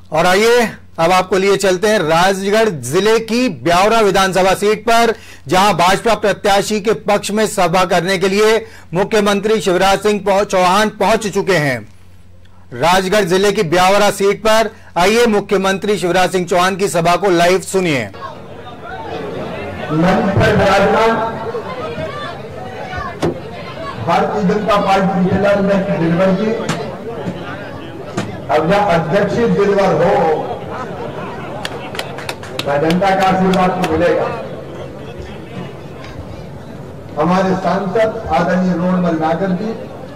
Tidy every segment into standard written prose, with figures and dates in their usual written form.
और आइए अब आपको लिए चलते हैं राजगढ़ जिले की ब्यावरा विधानसभा सीट पर, जहां भाजपा प्रत्याशी के पक्ष में सभा करने के लिए मुख्यमंत्री शिवराज सिंह चौहान पहुंच चुके हैं। राजगढ़ जिले की ब्यावरा सीट पर आइए मुख्यमंत्री शिवराज सिंह चौहान की सभा को लाइव सुनिए। भारतीय जनता पार्टी जिला दिलवर जी, अब जब अध्यक्ष दिलवर हो जनता का आशीर्वाद तो मिलेगा। हमारे सांसद आदरणीय रोडमल नागर जी,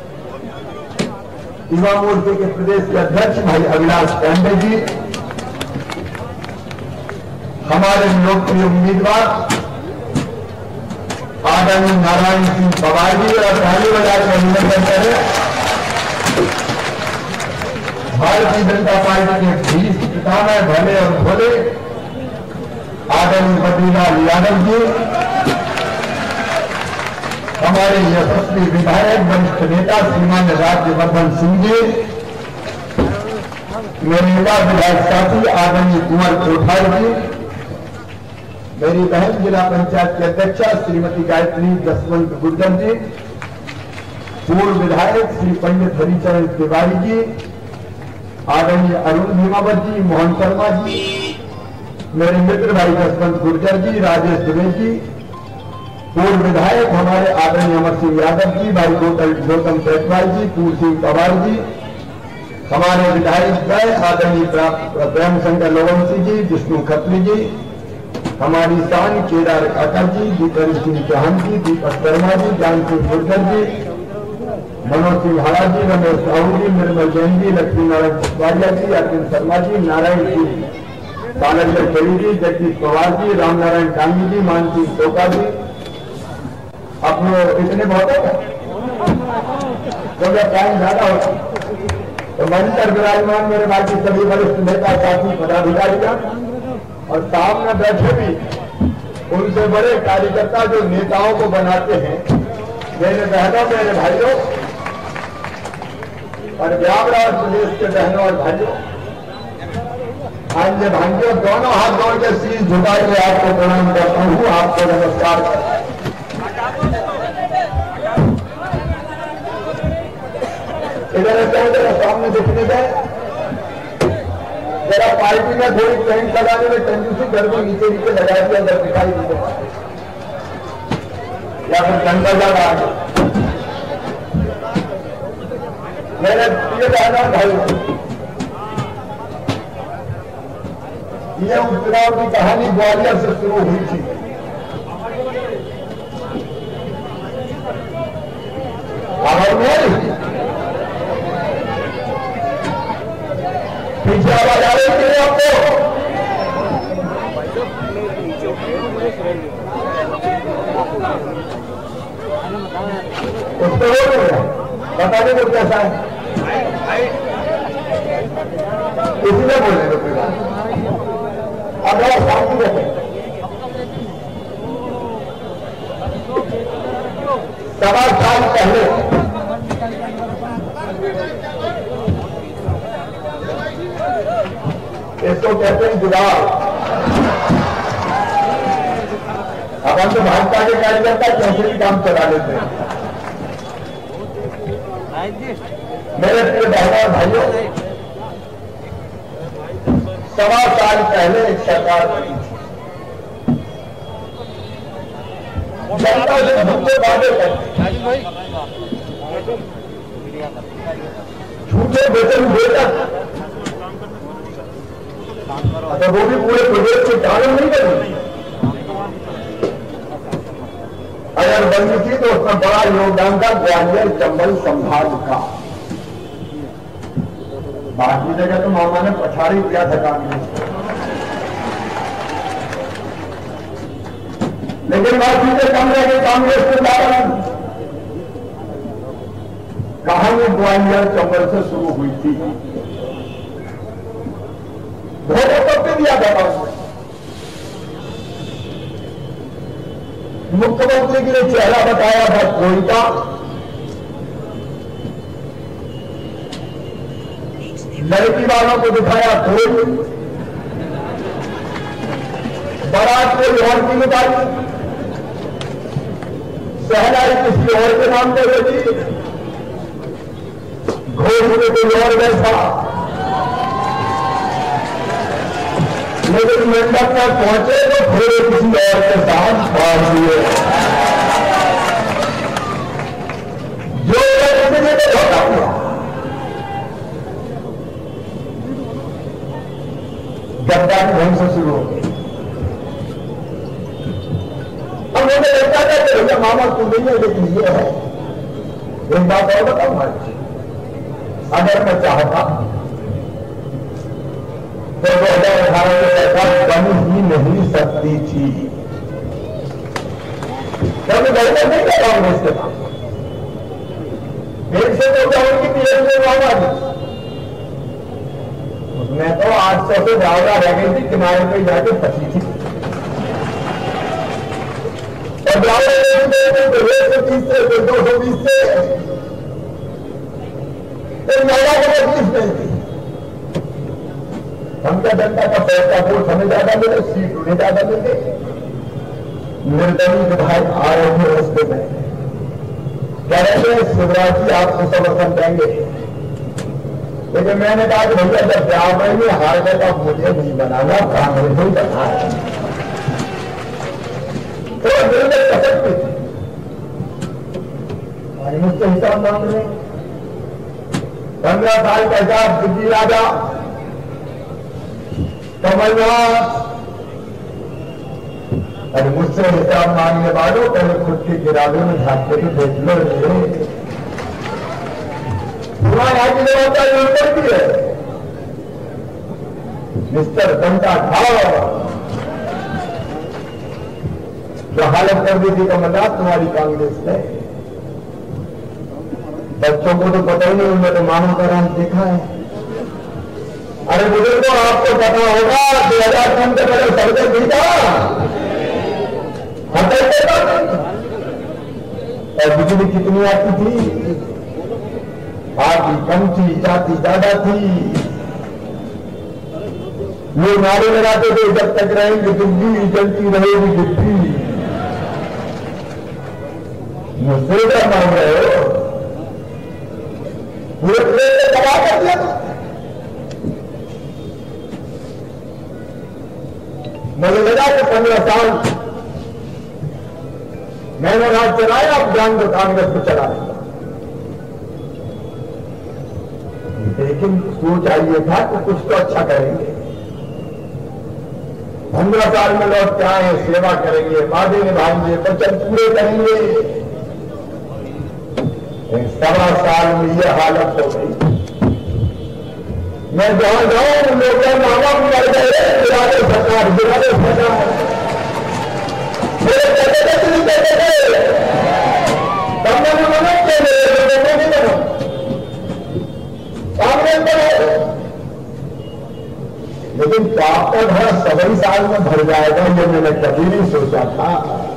युवा मोर्चे के प्रदेश के अध्यक्ष भाई अविनाश पांडे जी, हमारे लोकप्रिय उम्मीदवार आदरणीय नारायण सिंह पवार जी और ताली बजाकर अभिनंदन करें। भारतीय जनता पार्टी के 20 पिता में भले और भोले आदरणीय बद्रीलाल यादव जी, हमारे यशस्वी विधायक वरिष्ठ नेता श्रीमान राज्यवर्धन सिंह जी, मेरे युवा विधायक साथी आदरणीय कुंवर कोठारी जी, मेरी बहन जिला पंचायत की अध्यक्षा श्रीमती गायत्री जसवंत गुर्जर जी, पूर्व विधायक श्री पंडित हरिचरण तिवारी जी, आदरणीय अरुण भीमावत जी, मोहन शर्मा जी, मेरे मित्र भाई जसवंत गुर्जर जी, राजेश दुबे जी, पूर्व विधायक हमारे आदरणीय अमर सिंह यादव जी, भाई गौतम सेठवाल जी, पूर्व सिंह पवार जी, हमारे विधायक दल आदरणीय प्रेम शंकर लोवंशी जी, विष्णु खत्री जी, हमारी शान केदार काकर जी, दीपन सिंह चौहान जी, दीपक शर्मा जी, ज्ञान सिंह गुर्जर जी, मनोज सिंह हाड़ा जी, रमेश साहू जी, निर्मल जैन जी, लक्ष्मी नारायण पटवारिया जी, अरविंद शर्मा जी, नारायण जी सानंदर चली जी, जगदीश पवार जी, रामनारायण डांगी जी, मान सिंह टोका जी, अपने इतने बहुत है तो जब टाइम ज्यादा होता तो मंच पर विराजमान मेरे बाकी सभी वरिष्ठ नेता साथी पदाधिकारियों और सामने बैठे भी उनसे बड़े कार्यकर्ता जो नेताओं को बनाते हैं, मेरे बहनों मेरे भाइयों और ब्यावरा प्रदेश के बहनों और भाइयों, भांजे भांजियों, दोनों हाथ जोड़ के शीश झुका के आपको प्रणाम करता हूं, आपको नमस्कार करता हूं। इधर जरा सामने दिखने जाए, जरा पार्टी में थोड़ी पेंट लगाने में कंजूसी कर दो, नीचे नीचे लगा दिया अंदर दिखाई नहीं देता, या फिर जनता जा रहा है। मेरे प्रिय बहनों भाई, ये उपचुनाव की कहानी ग्वालियर से शुरू हुई थी। पीछे आवाज आ रही थी आपको? उसको हो गया, बता दें तो कैसा है, इसलिए बोले तो कोई बात। अब शांति रखें। 7 साल पहले इसको कहते हैं जुगाड़। अब हम तो भाजपा के कार्यकर्ता कैसे भी काम चला लेते हैं। मेरे प्रिय बहनों और भाइयों, 7 साल पहले एक सरकार बनी थी, जनता से झूठे वादे करते, झूठे वचन देकर, तो वो भी पूरे प्रदेश के कानून नहीं बनी। अगर बनी थी तो उसमें बड़ा योगदान था ग्वालियर चंबल संभाग का। बाकी जगह तो मामा ने पछाड़ी किया था कांग्रेस, लेकिन बात चीजें कम रह गई, कांग्रेस को ज्यादा। कहानी ग्वालियर चंबल से शुरू हुई थी। धोखे तो दिया था मुख्यमंत्री के लिए चेहरा बताया था कोई का, लड़की वालों को दिखाया कोई, बारात कोई और की निकाली, सहनाई किसी और के नाम पे होती, घोष में कोई और बैठा, लेकिन मंडप में पहुंचे तो घोड़े किसी और के साथ बांध दिए। जो किसी ने तो धोखा किया, गद्दारी ढंग से शुरू हो गई। अब मुझे लगता था कि भैया मामा तू नहीं है, लेकिन ये है। एक बात और बताऊं भाई, अगर मैं चाहता तो 2018 में सरकार बन ही नहीं सकती थी, क्योंकि बहुमत नहीं कर रहा हूं इसके पास। एक से तो उनकी पीएम से मांगा थी, उसमें तो 800 से ज्यादा रह गई थी, किनारे पे जाके फंसी थी। और ज्यादा 130 से 220 से महिला को 25 नहीं थी। हमका जनता का पैसा वोट हमें ज्यादा मिले, सीट उन्हें ज्यादा मिले। निर्दलीय विधायक आ रहे थे रस्ते में, कह रहे थे शिवराज जी आपको समर्थन देंगे, लेकिन मैंने कहा कि भैया जब ब्याह में हार गए तो मुझे नहीं बनाना, कांग्रेस ही बना है। तो दिल में कसक थी, मुझसे हिसाब मांग रहे। 15 साल का हिसाब दिल्ली राजा कमलनाथ, अरे मुझसे हिसाब मांगने वालों पहले खुद के गिरालों में झांक के देख लो। तुम्हारे की जवाबदारी ऊपर की है, मिस्टर बनता ठाव जो हालत कर दी थी कमलनाथ तुम्हारी कांग्रेस ने। बच्चों को तो पता ही नहीं, उनमें तो मानव का रंग देखा है। अरे बुजुर्गों आपको पता होगा 2003 के पहले सर्वे जीता और बिजली कितनी आती थी? आती कम थी, जाती ज्यादा थी। लोग नारे लगाते थे जब तक रहेंगे दिल्ली जलती रहेगी दिल्ली। मुझसे क्या मांग रहे हो? पूरे प्लेट में दबा कर दिया। मुझे लगा कि 15 साल मैंने राज चलाया, अब जान दो कांग्रेस को चला देगा। लेकिन सोचा ये था कि कुछ तो अच्छा करेंगे, 15 साल में लौट के आए, सेवा करेंगे, वादे निभाएंगे, वचन पूरे करेंगे। 1.25 साल में ये हालत हो गई। मैं जहां जाऊं लोग मामा भी मर गए, गिराने सरकार मेरे कहते नहीं कहते थे, तब मैंने मदद के नहीं बनो, कांग्रेस बनो। लेकिन पाप का घर 7 साल में भर जाएगा, ये मैंने कभी नहीं सोचा था।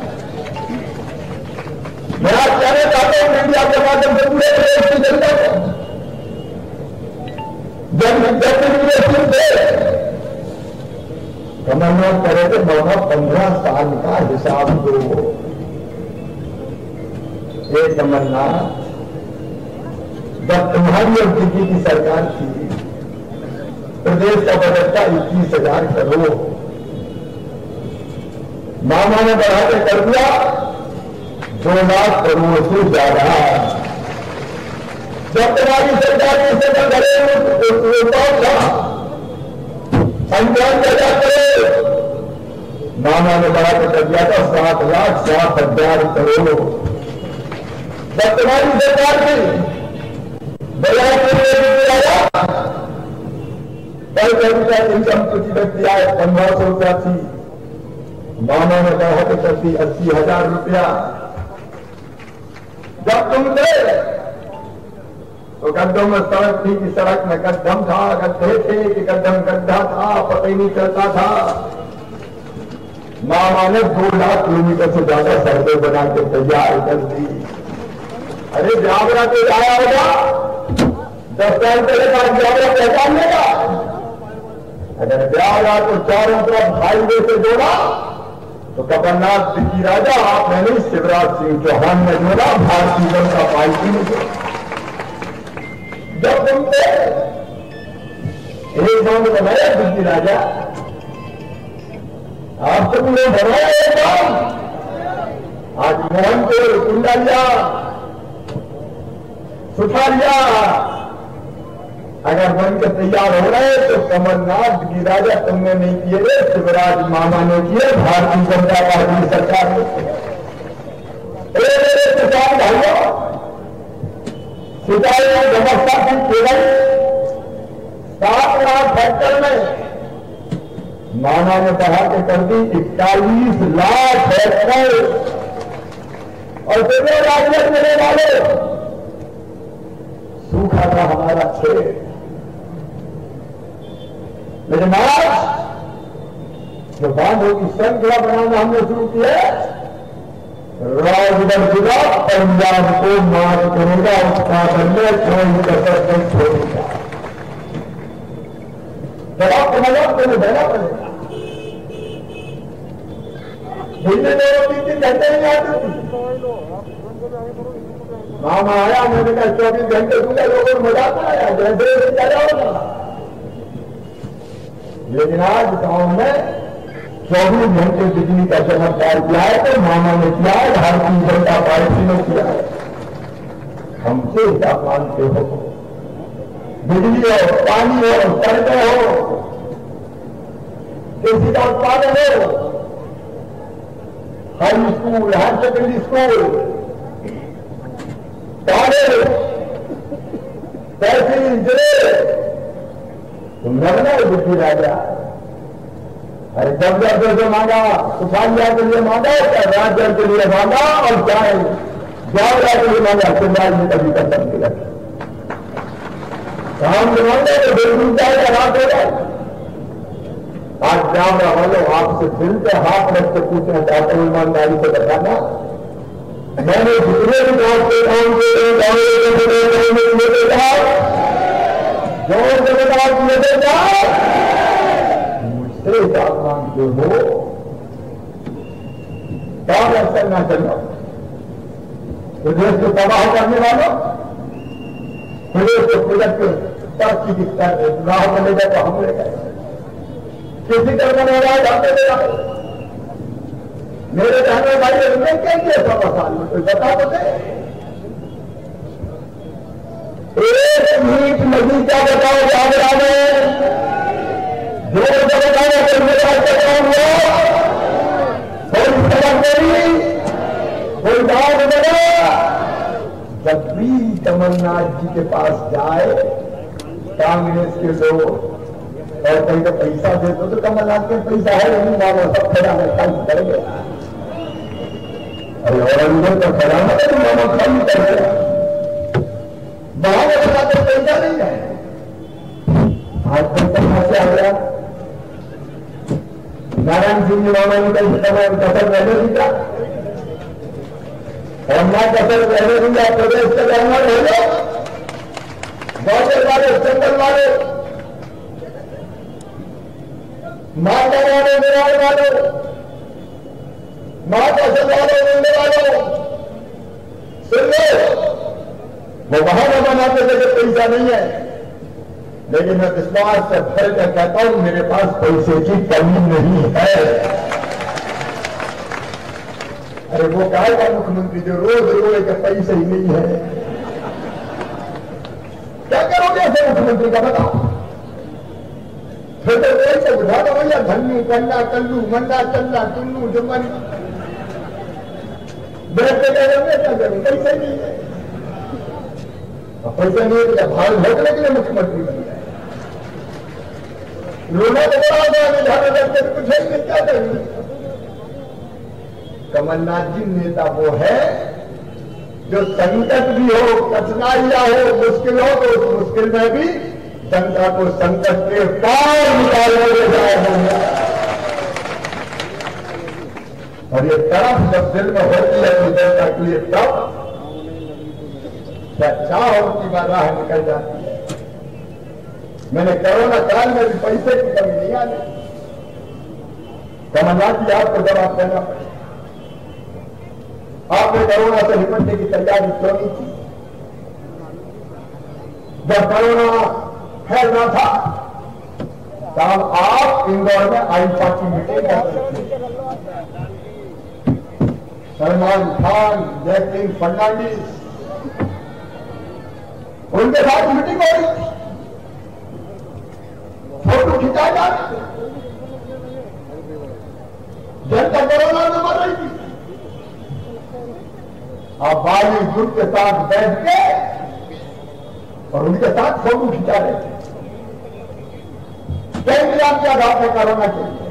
मैं आज कहना चाहता हूं मीडिया के माध्यम से पूरे प्रदेश की जनता को, कमलनाथ करे थे मामा 15 साल का हिसाब दो। ये कमलनाथ जब तुम्हारी और दिल्ली की सरकार थी, प्रदेश का बजट था 21,000 करोड़, मामा ने बढ़ा के कर दिया 2 लाख करोड़ से ज्यादा। जब तुम्हारी सरकार से घरेलू था संज्ञान पैदा करे, मामा ने बढ़ा के कर दिया था 7,60,000 करोड़। जब तुम्हारी सरकार की बजाय पर कैपिटा इनकम प्रति व्यक्ति आय 1500 रुपया थी, मामा ने बढ़ा के कर दी 80,000 रुपया। जब तुम थे तो गड्ढों में सड़क थी कि सड़क में गड्ढम था, गड्ढे थे कि गड्ढम गड्ढा था, पता ही नहीं चलता था। मामा ने 2 लाख किलोमीटर से ज्यादा सड़कें बना के तैयार कर दी। अरे ब्यावरा तो आया होगा, 10 साल पहले का ब्यावरा पहचान लेगा। अगर ब्यावरा को चारों तरफ हाईवे से जोड़ा तो कमलनाथ की राजा आपने नहीं, शिवराज सिंह चौहान ने जोड़ा भारतीय जनता पार्टी ने। जब तुमसे एक बार बनाया दिल्ली राजा, आप तुमने बनाया एक काम, आज मोहन को कुंडा लिया, सुठा लिया। अगर बनकर तैयार हो रहे तो कमलनाथ की राजा तुमने नहीं किए, शिवराज मामा ने किए, भारतीय जनता पार्टी सरकार ने किए। मेरे किसान भाइयों, सिंचाई में व्यवस्था की केवल 7 लाख हेक्टर में माना ने बढ़ा के कर दी 41 लाख हेक्टर, और कितने राज्य मिलने वाले, सूखा था हमारा 6। लेकिन आज जो बांधों की श्रृंखला बनाना हमने शुरू किया, राजगढ़ जिला पंजाब को मार करेगा, उत्पादन में कोई कसर नहीं छोड़ेगा। जवाब मतलब तुम्हें देना पड़ेगा। दिल्ली में 3-3 घंटे नहीं आती थी, मामा आया, मैंने कहा 24 घंटे दूंगा, लोगों को मजाक आया, जैसे क्या होगा। लेकिन आज गांव में 24 घंटे बिजली का चमत्कार किया है तो मामा ने किया है, भारतीय जनता पार्टी ने किया है। हमसे क्या मानते हो? बिजली हो, पानी हो, सड़कें हो, कृषि का उत्पादन हो, high school, higher secondary school, college, tehsil, जिले, तुम लगना बिजली राजा। अरे जब से मांगा, सुखालिया के लिए मांगा, क्या राज्य के लिए मांगा, और क्या जावरा के लिए मांगा, शिवराज ने कभी कसम नहीं रखी। काम से मांगे तो बिल्कुल जाएगा, रात हो जाए। आज जावरा वालों, आपसे दिल पे हाथ रख के पूछना चाहते हैं, ईमानदारी से बताना, मैंने जितने भी गांव के काम के जोर से बताओ लेते जाओ, मुझसे बात मांगते हो, काम ऐसा ना चलो। प्रदेश को तबाह करने वालों, प्रदेश को प्रगत के तरक्की की राह में ले जाए तो हम ले गए, किसी तरह में राह जाते थे। मेरे कहने भाई उन्हें क्या किया 100 साल में, कोई बता तो दे। एक मिनट नदी क्या बताओ जागरा में, जोर से बताओ कोई मेरा काम हुआ, कोई सड़क गई, कोई गांव बना। जब भी कमलनाथ जी के पास जाए कांग्रेस के लोग और कहीं का पैसा दे तो कमलनाथ के पैसा है नहीं, मानो सब खड़ा है, खाली कर गया। अरे औरंगजेब का खजाना है तो मानो खाली कर गया, वहां के पैसा पैसा नहीं है। आज तक कहां से आ गया? नारायण सिंह जी मामा ने कहीं कसर पहले दिया, और ना कसर पहले दिया। प्रदेश के गवर्नर हो गए, ग्वालियर वाले, चंबल वाले, मालदा वाले, मेवाड़ वाले, महाकौशल वाले, मिलने वालों, सुन लो, वो बहाना बनाते थे कि पैसा नहीं है, लेकिन मैं विश्वास से भर कर कहता हूं मेरे पास पैसे की कमी नहीं है। अरे वो कहेगा मुख्यमंत्री जो रोज रोए कि पैसे ही नहीं है, क्या करोगे ऐसे मुख्यमंत्री का बताओ? फिर तो पैसे बुझा दो भैया, धन्नू कंडा कल्लू मंडा चल्ला टुन्नू जुम्मन, बैठते क्या करोगे? पैसे नहीं है, पैसा नहीं है, भाग भोगने के लिए मुख्यमंत्री बन गए। रोना तो बड़ा कुछ है नहीं, क्या करेंगे? कमलनाथ जी नेता वो है जो संकट भी हो, कठिनाइयां हो, मुश्किल हो तो उस मुश्किल में भी जनता को संकट के पार निकालने ले जाए। और ये तरफ जब दिल में होती है तो जनता के लिए तब क्या चाह की बात राह निकल जाती है। मैंने कोरोना काल में भी पैसे की कमी नहीं आने। कमलनाथ जी आपको जवाब देना पड़ेगा। आपने कोरोना से निपटने की तैयारी क्यों नहीं की? जब कोरोना फैल रहा था तब आप इंदौर में आईफा की मीटिंग कर रहे थे। सलमान खान, जैकलिन फर्नांडिस, उनके साथ मीटिंग हो रही थी, फोटो खिंचाए जा रहे थे, जनता कोरोना में मर रही थी। आप बाली ग्रुप के साथ बैठ के और उनके साथ फोटो खिंचा रहे थे। क्या इंतजाम किया था आपने कोरोना के लिए?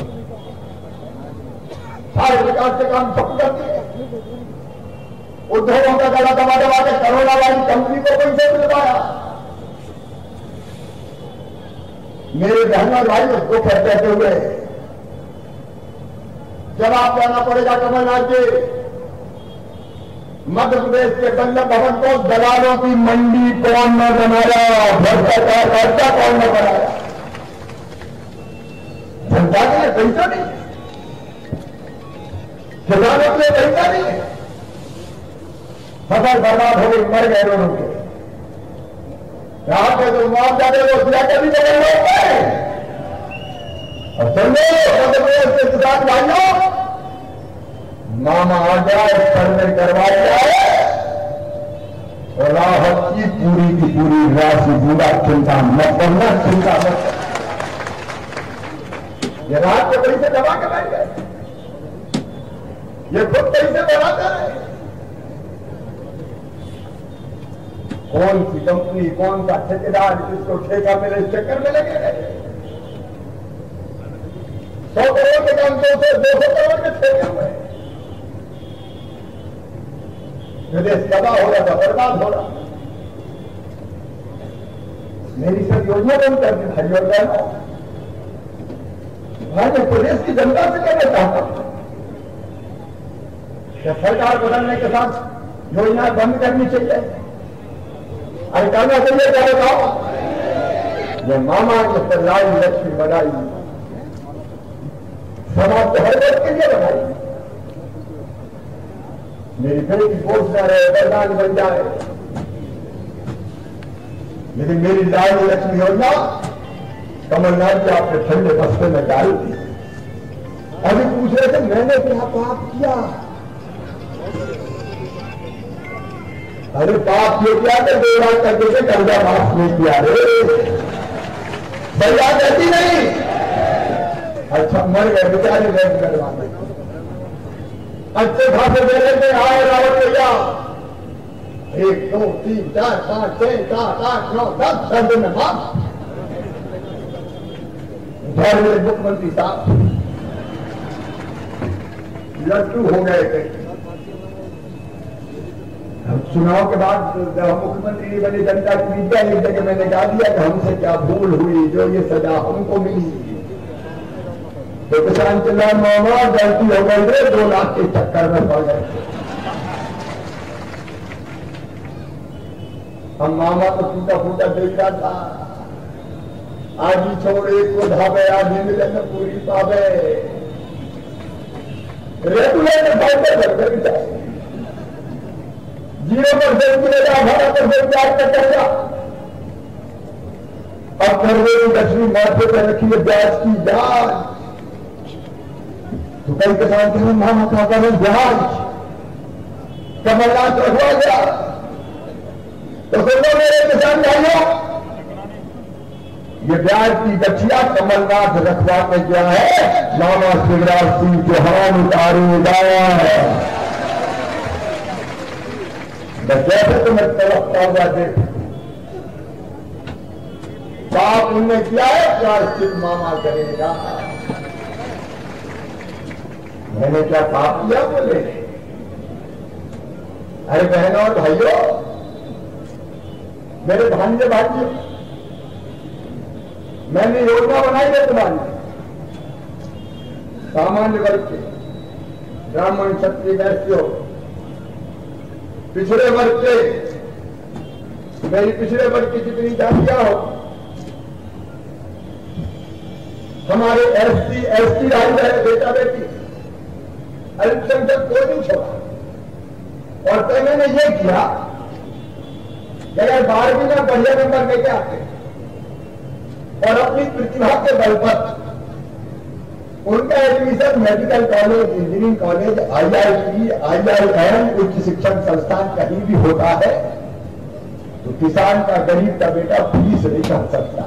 सारे विकास के काम सब कर दिए। उद्योगों का गला दबा दबा के कोरोना वाली कंपनी को पैसे दिलवाया। मेरे बहनों और भाई उसको कहते हुए जवाब देना पड़ेगा कमलनाथ जी। मध्य प्रदेश के बल्लभ भवन को दलालों की मंडी कौन न बनाया? भ्रष्टाचार का अड्डा कौन न बनाया? जनता के लिए पैसा नहीं, किसानों के लिए पैसा नहीं है। फसल बर्बाद हो गई, मर गए लोगों के। रात में जो मुआवजा दे वो दिया कभी तो नहीं होते। और समझो मध्य प्रदेश के किसान भाइयों, मामा आ जाए, सर्वे करवा जाए, राहत की पूरी राशि पूरा चिंता मत करना, चिंता मत करना। ये रात के पैसे दबा के बैठ गए, ये खुद पैसे बढ़ाते रहे। कौन सी कंपनी, कौन सा ठेकेदार जिसको ठेका मिले इस चक्कर में लगे गए। 100 करोड़ के काम 200 करोड़ के ठेके हुए। प्रदेश तबाह हो रहा था, बर्बाद हो रहा। मेरी सब योजना बंद कर दी भाई और बहनों। मैं प्रदेश की जनता से कहना चाहता हूं कि सरकार बदलने के साथ योजना बंद करनी चाहिए। अरे कहना चाहिए, क्या बताओ? ये मामा के सरलाई लक्ष्मी बनाई, समाज को हर वर्ग के लिए बनाई। मेरी बेटी पोषना रहे, प्रधान बन जाए, लेकिन मेरी लाडली लक्ष्मी योजना कमलनाथ जी आपने ठंडे बस्ते में डाल दी। अभी पूछ रहे थे मैंने क्या पाप किया? अरे पाप ये किया कि 2 लाख करके से कर्जा माफ नहीं किया रे। भैया कहती नहीं। अच्छा मर गए बेचारे, बैंक करवाने अच्छे खासे दे लेते आए रावत भैया। 1 2 3 4 5 6 7 8 9 10 दिन में माफ। घर में मुख्यमंत्री साहब लट्टू हो गए थे। चुनाव के बाद जब हम मुख्यमंत्री नहीं बने, जनता की विद्या एक जगह मैंने कहा दिया कि हमसे क्या भूल हुई जो ये सजा हमको मिली। तो किसान चिल्ला मामा गलती हो गई रे, 2 लाख के चक्कर में पड़ गए। हम मामा को टूटा फूटा देख रहा था। आधी छोड़े को धाबे, आधी मिले में पूरी पावे। रेगुलेटर 5% जाए, 0% मिलेगा, 18% ब्याज का कर्जा। अब कर्जे की दसवीं माथे पर रखी है ब्याज की ब्याज। तो कई किसान के मामा क्या करें, ब्याज कमलनाथ रखवा गया। तो सुनो मेरे किसान भाइयों, ये ब्याज की गठिया कमलनाथ रखवा के क्या है, मामा शिवराज सिंह चौहान उतारेगा। जैसे तुम्हें तड़पता हुआ देख, पाप उनने किया है, प्रायश्चित मामा करेगा। मैंने क्या पाप किया बोले? अरे बहनों और भाइयों, मेरे भांजे भाइयों, मैंने योजना बनाई है तुम्हारी। सामान्य वर्ग के, ब्राह्मण क्षत्रिय वैश्य, पिछड़े वर्ग के, मेरी पिछड़े वर्ग की जितनी जातियां हो, हमारे SC ST भाई बहन बेटा बेटी अल्पसंख्यक को नहीं छोड़ा। और तो मैंने ये किया कि अगर 12वीं में बढ़िया नंबर लेके आते और अपनी प्रतिभा के बल पर उनका admission medical college, engineering college, IIT, IIM उच्च शिक्षण संस्थान कहीं भी होता है तो किसान का, गरीब का बेटा फीस नहीं कर सकता।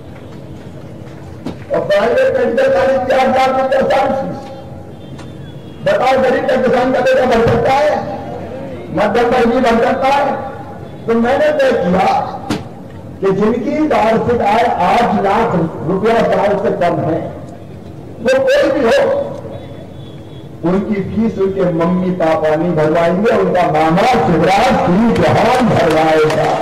और प्राइवेट मेडिकल कॉलेज 4 लाख रुपया साल फीस। बताओ गरीब का किसान का बेटा बढ़ सकता है? मध्यम वर्गीय बढ़ सकता है? तो मैंने तय किया कि जिनकी वार्षिक आय 8 लाख रुपया साल से कम है, वो कोई भी हो, उनकी फीस उनके मम्मी पापा नहीं भरवाएंगे, उनका मामा शिवराज सिंह चौहान भरवाएगा।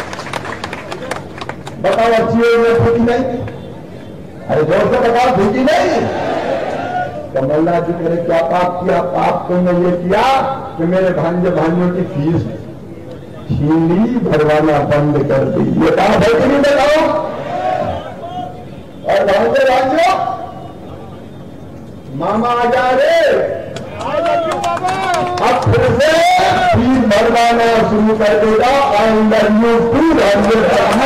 बताओ अच्छी हो थी नहीं? अरे जोर से बताओ, थी नहीं? कमलनाथ जी मैंने क्या पाप किया? पाप तो मैं ये किया कि मेरे भांजे भांजियों की फीस छीनी भरवाना बंद कर दी। ये पाप है कि नहीं बताओ? और भांजे भांजियों, मामा आ जा रे, अब फिर से फीस भरवाना शुरू कर देगा। आइंदा यू 200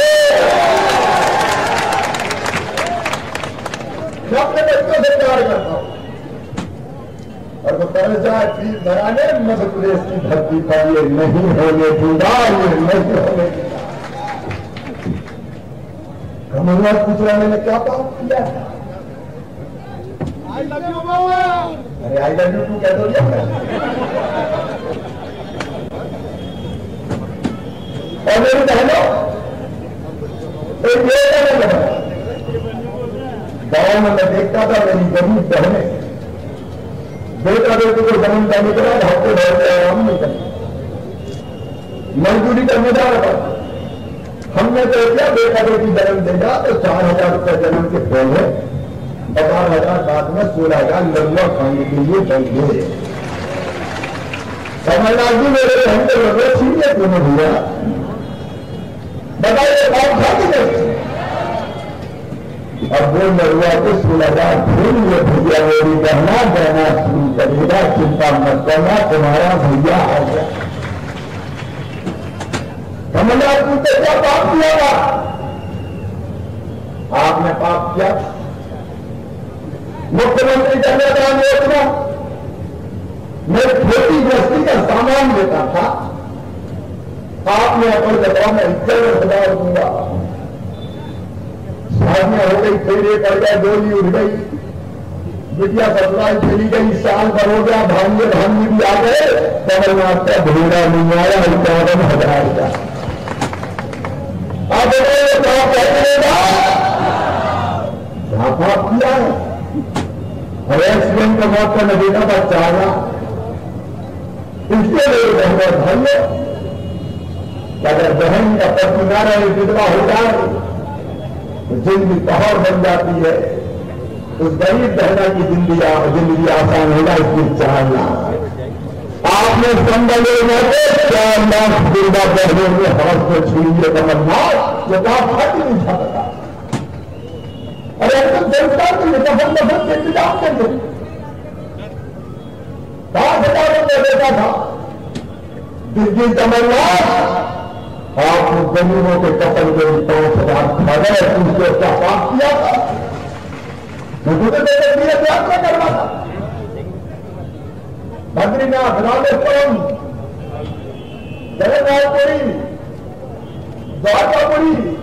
मैं अपने बच्चों से प्यार करता हूं और वो कर्जा फीस भराने मध्य प्रदेश की धरती पर ये नहीं होने दूंगा, ये नहीं होने दूंगा। कमलनाथ पूछ रहा मैंने क्या पाप किया? अरे आई लव यू टू कह दो और मेरी बहनों, एक गांव में मैं देखता था मेरी गरीब बहनें बेटा बेटी को जन्म देने के बाद हफ्ते भर से आराम नहीं करते, मजदूरी करने जा रहा था। हमने तो क्या बेटा बेटी जन्म देगा तो 4,000 रुपये जन्म के फल है, 12,000 बाद में 16,000 लड़ुआ खाने के लिए चाहिए। कमलनाथ जी मेरे बहन के लड़ुआ छीनिए क्यों नहीं भैया? बताइए बात था कि नहीं? अब वो लड़ुआ को 16,000 फिर ये भैया मेरी गहना देना शुरू करेगा, चिंता मत करना, तुम्हारा भैया आ गया। कमलनाथ जी ने क्या पाप किया था? आपने पाप किया मुख्यमंत्री कन्यादान योजना में खेती गृहस्थी का सामान देता था, आपने अपन बताओ मैं 71,000 दूंगा। शादियां हो गई, फेरे पड़ गया, डोली उठ गई, बिटिया ससुराल चली गई, साल भर हो गया, भांजे भांजी भी आ गए, कमलनाथ का भेड़ा नहीं आया 51,000 का। आप पाप किया है? एक्सीडेंट का मौत का बेटा बच्चा आना, इसके लिए बहन भाइयों, अगर बहन का पति ना रहे, विधवा हो जाए तो जिंदगी पहाड़ बन जाती है। उस गरीब बहना की जिंदगी आसान होगा, इसकी 4 लाख आपने संबल 4 लाख दुर्गा बहनों के हाथ में छीनिए कमलनाथ, जो बात फट नहीं सकता। अरे एकदम संस्कार के लिए हम नफरत के इंतजाम करते 5,000 रुपये देता था दिग्विजय कमलनाथ, आपने गरीबों के कपल के 5,000 खा गए, उसको क्या पाप किया था? मुझे तीर्थ यात्रा करना था, बद्रीनाथ, रामेश्वरम, जगन्नाथपुरी, द्वारकापुरी।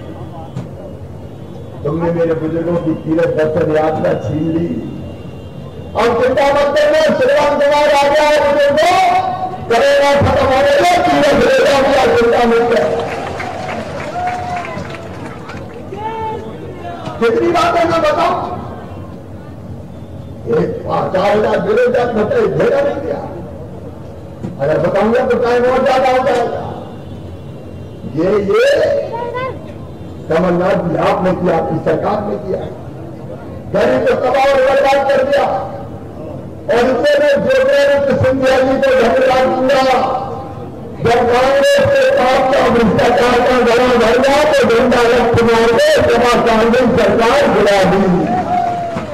तुमने मेरे बुजुर्गों की तीर्थ दर्शन यात्रा छीन ली। अब चिंता मत करना, श्रीराम कुमार आ गया है बुजुर्गों, करेगा खत्म होने का तीर्थ रहेगा, क्या चिंता मत कर। कितनी बातें मैं बताऊं? 4,000 बेरोजगार घटे, भेजा नहीं दिया। अगर बताऊंगा तो टाइम और ज्यादा हो जाएगा। ये कमलनाथ जी आपने किया, आपकी सरकार ने किया, गरीब को तबाह और बर्बाद कर दिया। और इससे मैं ज्योतिरादित्य सिंधिया जी को धन्यवाद दूंगा। जब कांग्रेस के साथ का भ्रष्टाचार का गला भर गया तो झंडा रक्त मार के जमा कांग्रेस सरकार गिरा दी।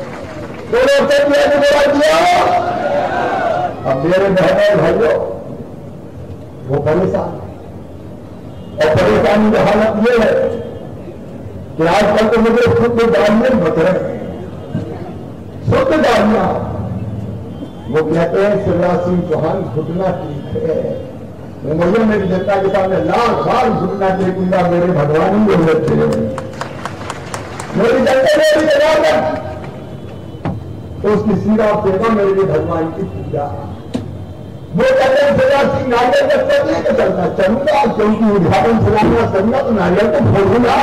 दोनों से दिया कि बोला दिया। अब मेरे बहनों भाइयों वो परेशान, और परेशानी की हालत ये है कि आजकल तो मुझे शुद्ध गाड़ियां बच रहे हैं, शुद्ध गाड़ियां। वो कहते हैं शिवराज सिंह चौहान घुटना ठीक है, मुझे मेरी जनता के सामने लाख बार घुटना टेकूंगा, मेरे भगवान ही बोल रहे थे मेरी जनता मेरी जनार्दन, तो उसकी सीधा सेवा मेरे लिए भगवान की पूजा। वो कहते हैं शिवराज सिंह नारियल तक चलिए कि चलना चलूंगा, क्योंकि उद्घाटन चलाना चलूंगा तो नारियल को फोड़ूंगा।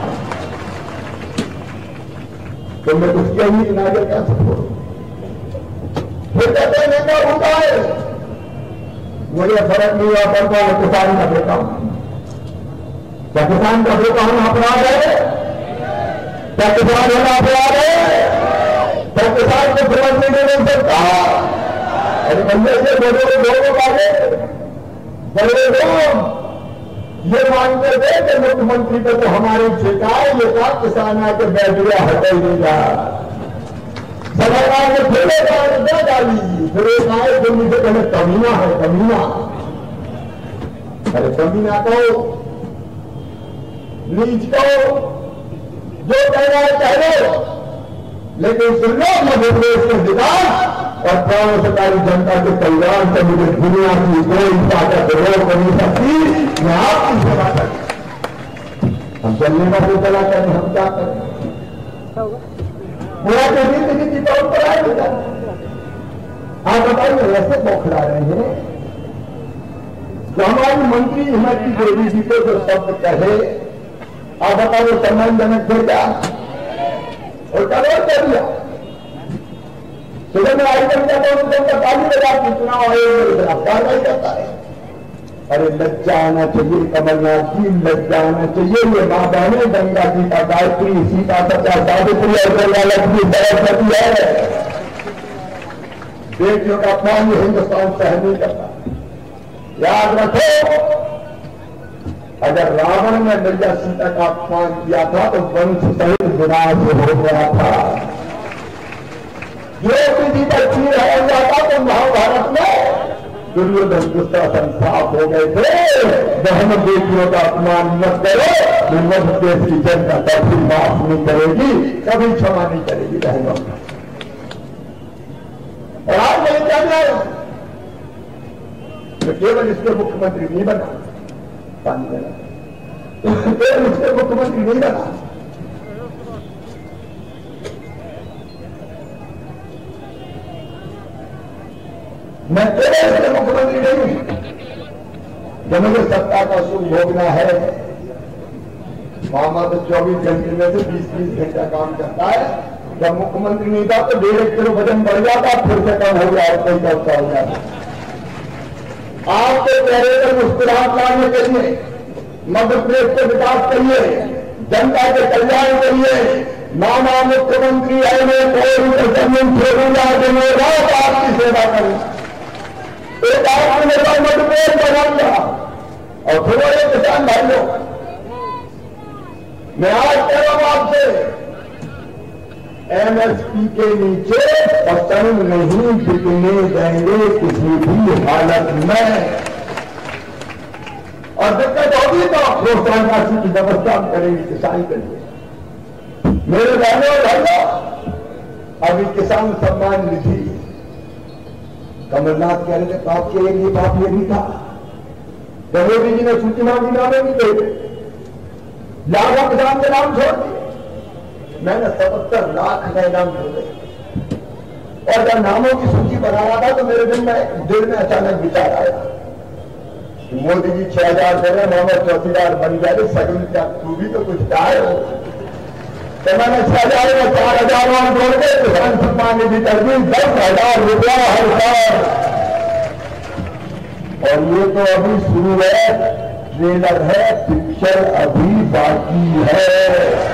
तो मैं कुछ कही नारियल कैसे फोड़ू? फिर कहते हैं क्या होता है, मुझे फर्क नहीं हुआ पड़ता है किसान का बेटा हूं। क्या किसान का बेटा होना अपराध है? क्या किसान होना अपराध है? क्या किसान को समझ नहीं दे सकता? अरे बंदे से बड़े लोगों आगे बड़े लोग ये मानते थे कि मुख्यमंत्री को तो हमारी ठेका है, ये कहा किसान आके बैठ गया हटा ही नहीं जा सरकार ने फिर डाली, फिर एक आए जो मुझे पहले कमीना है, कमीना। अरे कमीना कहो, नीच कहो, जो कहना है कह लो, लेकिन सुन लो मध्य प्रदेश के विकास और प्राण सरकारी जनता के कल्याण से मुझे दुनिया की कोई ताकत रोक नहीं सकती। मैं आपकी सेवा करूं, हम चलने का तो चला करें, हम क्या करें? पूरा नीति परंपरा है। आप बताइए ऐसे बौखला रहे हैं जो हमारी मंत्री हिम्मती देवी जी को जो शब्द कहे, आप बताओ सम्मानजनक थे क्या? और करोड़ कर दिया सुबह में आयोजन करता हूं तो ताली बजा के चुनाव आयोग कार्रवाई करता है। अरे लज्जा आना चाहिए कमलनाथ जी, लज्जा आना चाहिए। ये मां बहने गंगा जी का गायत्री, सीता सत्या सावित्री और लक्ष्मी सरस्वती है, बेटियों का अपमान हिंदुस्तान सहन नहीं करता। याद रखो, अगर रावण ने मिर्जा सीता का अपमान किया था तो वंश सहित विनाश हो गया था। जो जी पर चीर है जाता तो महाभारत में दुर्योधन दुशासन साफ हो गए थे। बहन बेटियों का अपमान मत करो, मध्य देश की जनता कभी माफ नहीं करेगी, कभी क्षमा नहीं करेगी बहनों। और आज मैं क्या जाए तो केवल इसके मुख्यमंत्री नहीं बना, पानी बना, केवल इसके मुख्यमंत्री नहीं बना, मैं तेरे इसके मुख्यमंत्री नहीं हूं। जब मुझे सत्ता का सुख भोगना है, मामा तो 24 घंटे में से 20-20 घंटा काम करता है। जब मुख्यमंत्री नहीं था तो 1.5 किलो वजन बढ़ जाता, फिर से कम हो गया और कई कम हो जाता। आपके चेहरे पर मुस्कुराहट लाने के लिए, मध्य प्रदेश के विकास के लिए, जनता के कल्याण के लिए मामा मुख्यमंत्री है, मैं कोई जमीन छोड़ूंगा कि मैं रात आपकी सेवा करूंगा। एक आत्मनिर्भर मध्य प्रदेश बनाऊंगा। और फिर एक किसान भाइयों, मैं आज कह रहा हूं आपसे, एमएसपी के नीचे फसल नहीं बिकने देंगे किसी भी हालत में। और दिक्कत होगी तो प्रोत्साहन राशि की व्यवस्था करेंगे किसान के लिए। मेरे बहनों और भाइयों, अभी किसान सम्मान निधि कमलनाथ कह रहे थे पाप के लिए, पाप ये भी था। जब मोदी जी ने सूची मांगी नामे भी दे, लाखों किसान के नाम छोड़ दिए। मैंने 77 लाख नए नाम जोड़े, और जब नामों की सूची बना रहा था तो मेरे दिल में अचानक विचार आया, मोदी जी 6,000 दे रहे, मामा 34,000 बन जाए, सगुन क्या तू भी तो कुछ चाहे हो। तो मैंने 6,000 में 4,000 मान जोड़ के किसान सम्मान निधि कर दी, 10,000 रुपया हर साल। और ये तो अभी शुरू है, ट्रेलर है, पिक्चर अभी बाकी है।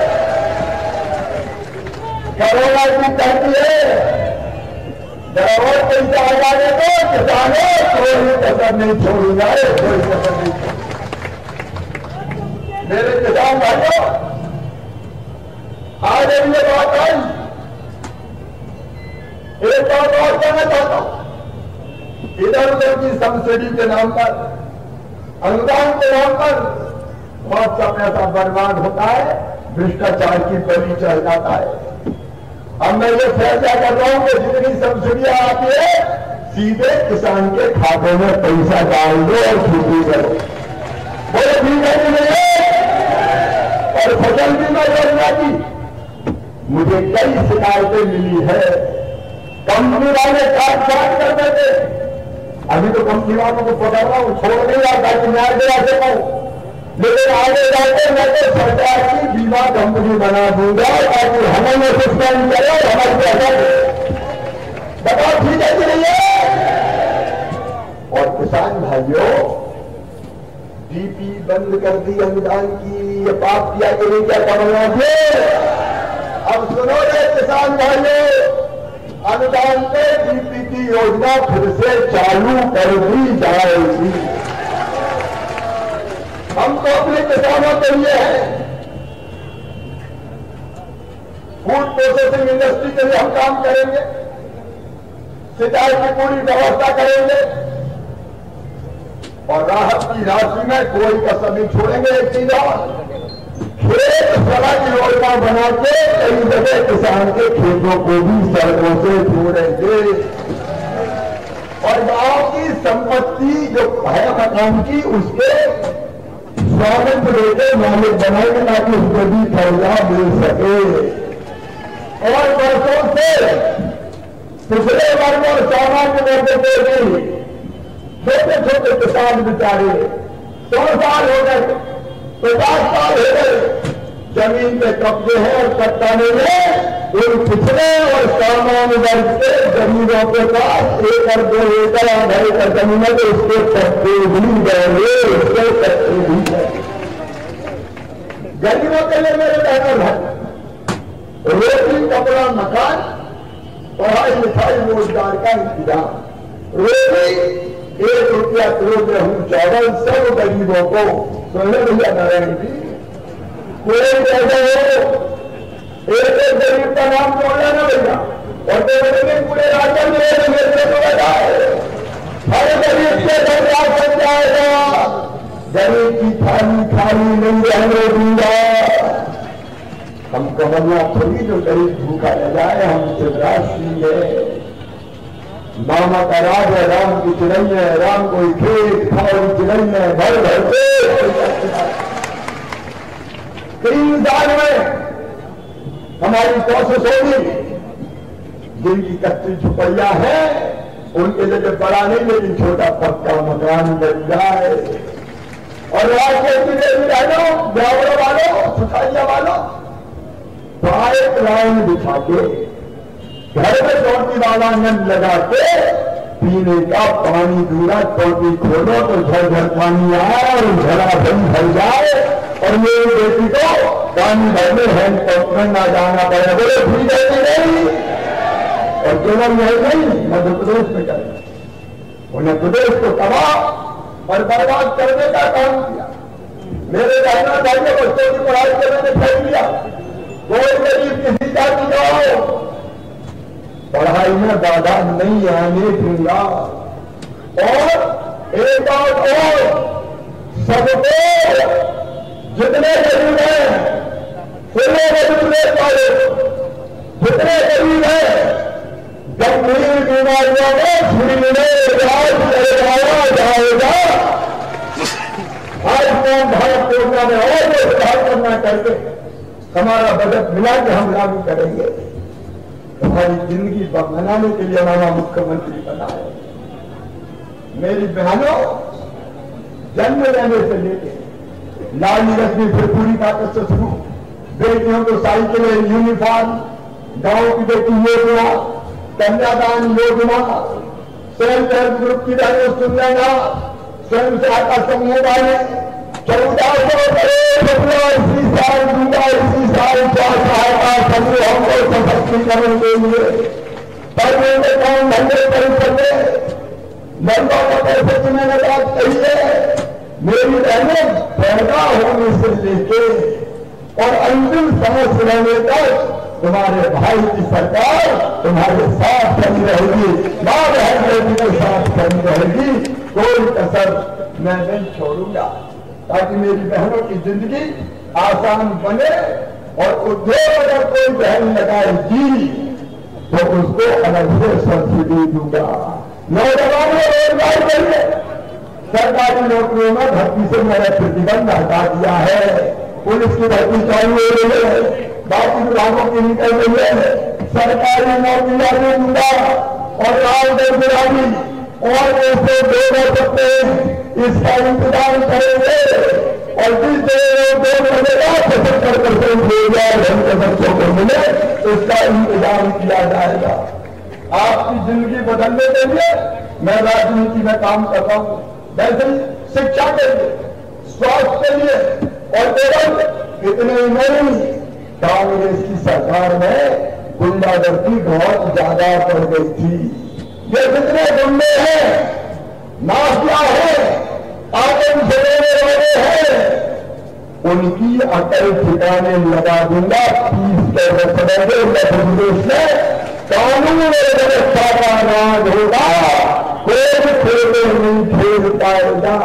कोरोना की कहती है और पैसा आ जाने तो किसानों कोई कसर नहीं छोड़ूंगा, कोई कसर नहीं छोड़ूंगा। मेरे किसान भाइयों, आज ये बात आई एक बात और कहना चाहता हूं, इधर उधर की सब्सिडी के नाम पर, अनुदान के नाम पर बहुत सा पैसा बर्बाद होता है, भ्रष्टाचार की बलि चढ़ जाता है। अब मैं ये फैसला कर रहा हूं कि जितनी सब्सिडियां आती है सीधे किसान के खाते में पैसा डाल दो और खेती करो। बोले ठीक है कि नहीं? और फसल बीमा योजना की मुझे कई शिकायतें मिली है, कंपनी वाले काट कर देते। अभी तो कंपनी वालों को पकड़ रहा हूं, छोड़ नहीं रहा ताकि न्याय दिला सकूं, लेकिन आगे जाकर मैं तो सरकार की बीमा कंपनी बना दूंगा ताकि हमें सस्पेंड करे और हमारे पैसा दे। बताओ ठीक है कि नहीं है? और किसान भाइयों, डीपी बंद कर दी अनुदान की, ये पाप किया कि नहीं क्या कमलनाथ जी? अब सुनो रे किसान भाइयों, अनुदान पे डीपी की योजना फिर से चालू कर दी जाएगी। हम तो अपने किसानों के लिए हैं, फूड प्रोसेसिंग इंडस्ट्री के लिए हम काम करेंगे, सिंचाई की पूरी व्यवस्था करेंगे और राहत की राशि में कोई कसर नहीं छोड़ेंगे। एक चीज और, खेत सड़क योजना बना के कई जगह किसान के खेतों को भी सड़कों से जोड़ेंगे और गांव की संपत्ति जो है मकान की, उसके स्वामित्व देकर मालिक बनाएंगे ताकि उसको भी फायदा मिल सके। और वर्षों से पिछले वर्ग और सामान्य वर्ग के भी छोटे छोटे किसान बेचारे 100 साल हो गए, 50 साल हो गए, जमीन पे कब्जे हैं और कट्टाने में उन पिछले और सामान्य वर्ग के जमीनों के पास 1 और 2 एकड़ 2.5 एकड़ जमीन है तो उसके पट्टे भी गए, उसके पट्टे भी गए। गरीबों के लिए मेरे बहनों भाई, रोटी कपड़ा मकान, पढ़ाई लिखाई रोजगार का इंतजाम। रोटी 1 रुपया किलो गेहूं चावल सब गरीबों को। सुने भैया नारायण जी, कोई जैसे हो एक गरीब का नाम जोड़ लेना भैया और पूरे राज्य में हर गरीब के घर राशन जाएगा, गरीब की थाली खाली नहीं रहने दूंगा। हम कमलनाथ थोड़ी जो गरीब भूखा रह जाए, हम शिवराज सिंह है, मामा का राज है, राम की चिड़ई है, राम कोई खेत खाओ चिड़ई है, भर भर से 3 साल में हमारी कोशिश होगी जिनकी कच्ची झुपड़िया है उनके लिए बड़ा नहीं लेकिन छोटा पक्का मकान बन जाए। और राज्य की देवी बहनों, ब्यावरों वालों, सुखाइया वालों, पाइप लाइन बिछा के घर में टोटी वाला नल लगा के पीने का पानी दूंगा, टोटी खोलो तो झरझर पानी आए और झड़ा भर जाए और मेरी बेटी को पानी भरने हैंड पंप में ना जाना पड़े। बोले ठीक है कि नहीं? और केवल यही नहीं, मध्य प्रदेश में करें, उन्हें प्रदेश को तबाह और बर्बाद करने का काम किया। मेरे बहनों भाइयों बच्चों की पढ़ाई करने में फेंक दिया। कोई गरीब किसी का हो पढ़ाई में बाधा नहीं आने दूंगा। और एक बात और, सबको जितने गरीब हैं सुने गरीब वाले, जितने गरीब हैं गंभीर बीमारियों में फ्री में इलाज करवाया जाएगा। आयुष्मान भारत योजना में और जो सुधार करना करके हमारा बजट मिला के हम लागू करेंगे। हमारी जिंदगी बनाने के लिए हमारा मुख्यमंत्री बना है। मेरी बहनों, जन्म लेने से लेकर लाली रश्मि फिर पूरी ताकत से शुरू, बेटियों को साइकिलें, यूनिफॉर्म, गांव की बेटी योजना, Kanyadan Yojana, self help group की बहनों सुन लेना, स्वयं सहायता समूह वाले 1400 करोड़ इसी साल दूंगा, इसी साल सहायता समूह हमको सशक्तिकरण के लिए पढ़ने में काम धंधे परिषद लंबा का पैसे चुनने का चाहिए। मेरी बहनें पैदा होने से लेके और अंतिम सांस रहने तक तुम्हारे भाई की सरकार तुम्हारे साथ खड़ी रहेगी, मां बहन बेटी के साथ खड़ी रहेगी, कोई कसर मैं नहीं छोड़ूंगा, ताकि मेरी बहनों की जिंदगी आसान बने। और उद्योग अगर कोई बहन लगाएगी तो उसको अलग से सब्सिडी दूंगा। नौजवानों रोजगार करिए, सरकारी नौकरियों में भर्ती से मैंने प्रतिबंध हटा दिया है, पुलिस की भर्ती चालू हो रही है, बाकी विभागों की निकल रही है, सरकारी नौकरियां भी दूंगा और राजदर गुलामी और ऐसे दो सकते हैं, इसका इंतजाम करेंगे। और जिस जगह दो मिलेगा 75% रोजगार ढंग के बच्चों को मिले, इसका इंतजाम किया जाएगा। आपकी जिंदगी बदलने के लिए मैं राजनीति में काम कर रहा हूं, वैसे ही शिक्षा के लिए, स्वास्थ्य के लिए, और केवल इतने ही नहीं, कांग्रेस की सरकार में गुंडागर्दी बहुत ज्यादा बढ़ गई थी। ये जितने गुंडे हैं, माफिया है, आतंक फैलाने वाले हैं, उनकी अकल ठिकाने लगा दूंगा। 30 के रखने मध्य प्रदेश में कानून व्यवस्था का राज होगा, कोई खेले नहीं खेल पाएगा।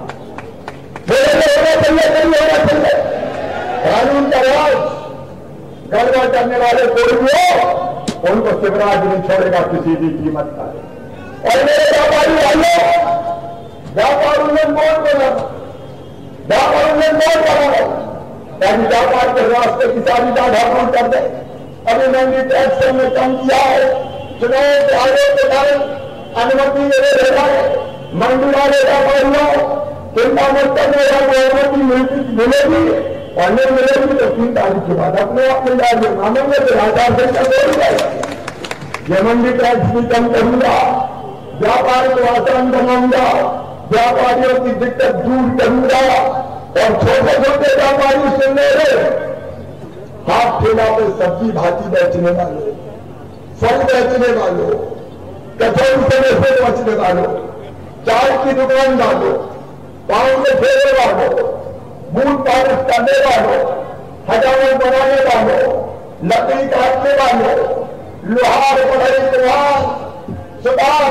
कानून का राज गड़बड़ करने वाले कोई भी हो, उनको शिवराज नहीं छोड़ेगा किसी भी कीमत पर। और मेरे व्यापारी भाइयों, व्यापार उन्नयन बोर्ड बना, व्यापार उन्नयन बोर्ड बना, ताकि व्यापार के रास्ते की सारी बाधा कौन कर दे। अभी मंडी टैक्स में कम किया है, चुनाव आयोग के कारण अनुमति ले रहा है, मंडी वाले व्यापारियों चिंता मत करने वाले अनुमति मिलेगी और नहीं मिलेगी तो 3 तारीख के बाद अपने आप मिल जाएगी। मानेंगे तो आचार संहिता तोड़ जाएगी। ये मंडी टैक्स भी कम करूंगा, व्यापार को आसान बनाऊंगा, व्यापारियों की दिक्कत दूर करूंगा। और छोटे छोटे व्यापारी सुनने रहे, हाथ ठेला पे सब्जी भाजी बेचने वाले, फल बेचने वालों, कचौड़ी से बेचने वालों, चाय की दुकान वालों, पाँव में फेरने वालों, बूट पालिश करने वालों, हजारों बनाने वालों, लकड़ी काटने वालों, लोहार बढ़ई कुम्हार, सुधार,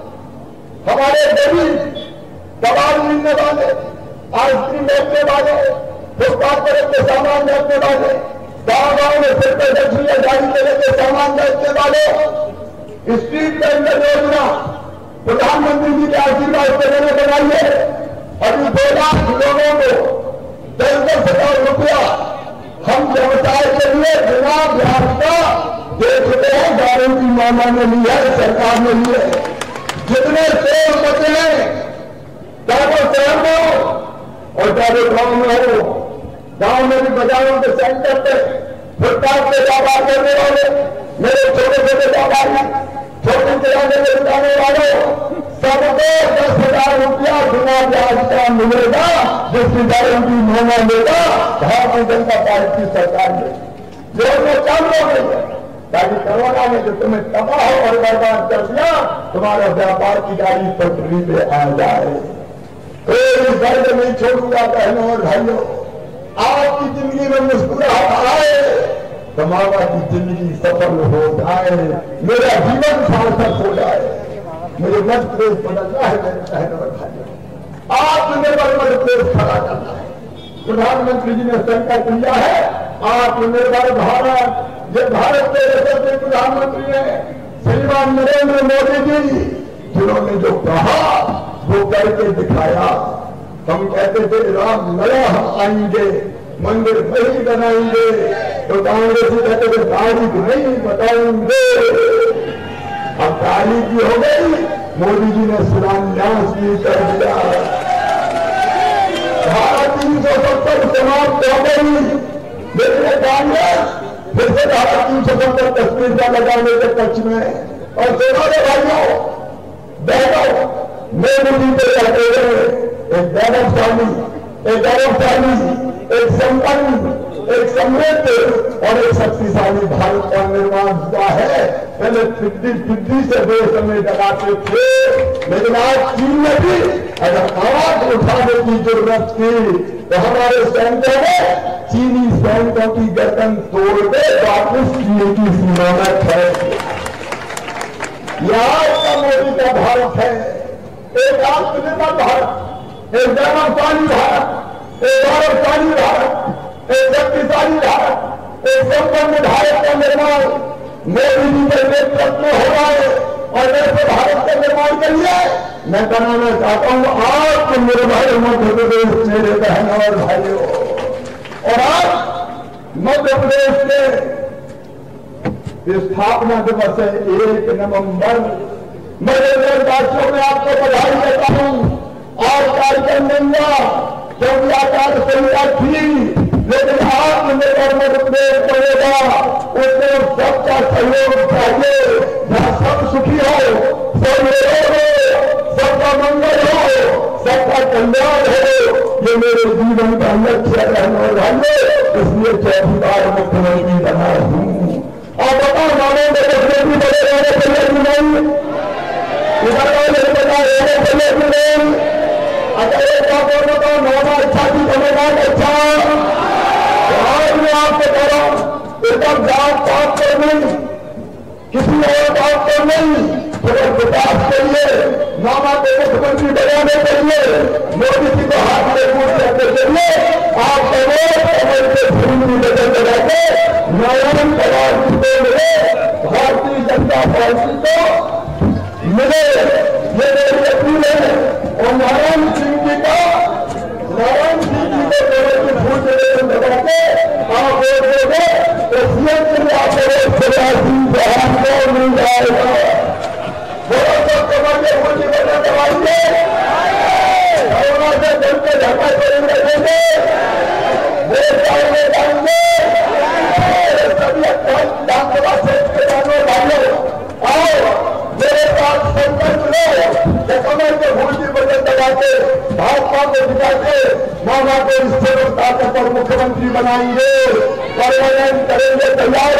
हमारे गरीब कबाड़ मिलने वाले, आइसक्रीम बेचने वाले, फुटपाथ पर अपने सामान बेचने वाले, गाँव में सिर पर मछलियां गाड़ी के लेकर सामान बेचने वाले, स्ट्रीट वेंडर योजना प्रधानमंत्री जी के आशीर्वाद से मैंने बनाई है। अभी 2 लाख लोगों को 10,000 रुपया हम व्यवसाय के लिए बिना ब्याज का दे चुके हैं, गारंटी मामा ने ली है, सरकार ने ली है। जितने शेयर बचे हैं, चाहे वो शहर में हो और चाहे गांव में हो, गांव में भी बाजारों के सेंटर पे फुटपाथ पे व्यापार करने वाले, मेरे छोटे छोटे व्यापारी, छोटे किराने के दुकाने वालों, सबको 10,000 रुपया बिना ब्याज का मिलेगा, जिसकी गारंटी मांगा लेगा भारतीय जनता पार्टी की सरकार ने। जो चालू हो गई है, ताकि कोरोना ने जो तुम्हें तबाह और बर्बाद कर दिया, तुम्हारा व्यापार की गाड़ी पटरी पे आ जाए। कोई दर्द नहीं छोड़ूंगा बहनों और भाइयों। आपकी जिंदगी में मुस्कुराहट आए तो मामा की जिंदगी सफल हो जाए, मेरा जीवन सार्थक हो जाए। मुझे मध्य प्रदेश बदलना है मेरे बहनों और भाइयों। आत्मनिर्भर मध्य प्रदेश खड़ा करना है। प्रधानमंत्री जी ने संकल्प लिया है आत्मनिर्भर भारत। ये भारत के यशस्वी प्रधानमंत्री ने श्रीमान नरेंद्र मोदी जी, जिन्होंने जो कहा वो करके दिखाया। हम कहते थे राम लड़ा हम आएंगे, मंदिर वही बनाएंगे, तो कांग्रेसी कहते थे तारीख नहीं बताएंगे। अब तारीख की हो गई, मोदी जी ने शिलान्यास भी कर दिया। भारत 370 समाप्त हो गई, लेकिन कांग्रेस फिर से भारत 370 तस्वीर का लगाने के पक्ष में। और सोना के भाइयों बहनों, मोदी जी को कहते हुए एक गौरवशाली, एक संपन्न, एक समृद्ध और एक शक्तिशाली भारत का निर्माण हुआ है। पहले फिद्दी से देश में डराते थे, लेकिन आज चीन में भी अगर आवाज उठाने की जरूरत थी तो हमारे सैनिकों ने चीनी सैनिकों की गर्दन तोड़ के वापस किए की सीमानत है। यह आज का मोदी का भारत है, एक आत्मनिर्भर भारत, एक गौरवशाली भारत, एक गौरवशाली भारत, एक शक्तिशाली भारत, एक संपन्न भारत का निर्माण मोदी जी के नेतृत्व में हो रहा है। और ऐसे भारत के निर्माण के लिए मैं बनाना चाहता हूं आत्मनिर्भर मध्य प्रदेश मेरे बहनों और भाइयों। और आज मध्य प्रदेश के स्थापना दिवस है 1 नवंबर। मैं देशवासियों में आपको बधाई देता हूं। आज कार्यक्रम दूंगा क्योंकि आचार संहिता थी, लेकिन आत्मनिर्भर मध्य प्रदेश बनेगा उसमें सबका सहयोग चाहिए। जहां सब सुखी हो, सब निरोग हो, सबका मंगल हो, सबका कल्याण हो, ये मेरे जीवन का लक्ष्य रहने वाले, इसलिए चौथी बार मुख्यमंत्री बना हूं। और बताओ मानो मुख्यमंत्री बने रहने चाहिए कि नहीं? इधर वाले बता रहने चाहिए कि नहीं? अगर एक बात और बताओ, नौवा अच्छा भी बनेगा अच्छा। आज मैं आपको कह रहा हूं, एकदम जात पात पर नहीं, किसी और बात पर नहीं, केवल विकास के लिए, नामा को मुख्यमंत्री बनाने के लिए, मोदी जी को हाथ में कूद करने के लिए आप कमर के भूमि बदल लगा के नारायण प्रसाद जी को मिले, भारतीय जनता पार्टी को मिले, ये मेरी अपील है। और नारायण सिंह जी को की फूट लगा के आप वोट दोगे तो सीएम के लिए आपको बिहार को मिल जाएगा। बोलो तो कमर के फूट की वजह दबाइए, कोरोना से जल के धक्का करेंगे देंगे, वोट डालने जाएंगे। सभी विधानसभा क्षेत्र के जानवर भाइयों आओ मेरे साथ संकल्प लो कि कमर के फूट की वजह दबा के भाजपा को जिता के मामा को स्थिर ताकत पर मुख्यमंत्री बनाएंगे, परमानेंट करेंगे। तैयार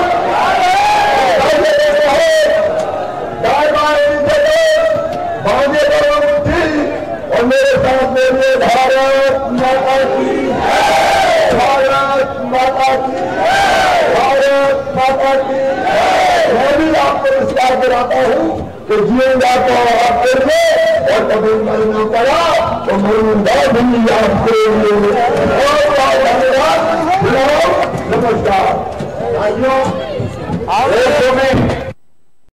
और मेरे साथ मेरे भारत माता की, भारत माता की, भारत माता की। मैं भी आपको विश्वास दिलाता हूं कि जिएगा तो आप करेंगे और कभी मरना पड़ा तो मरूंगा भी आपके लिए। बहुत धन्यवाद, नमस्कार भाइयों।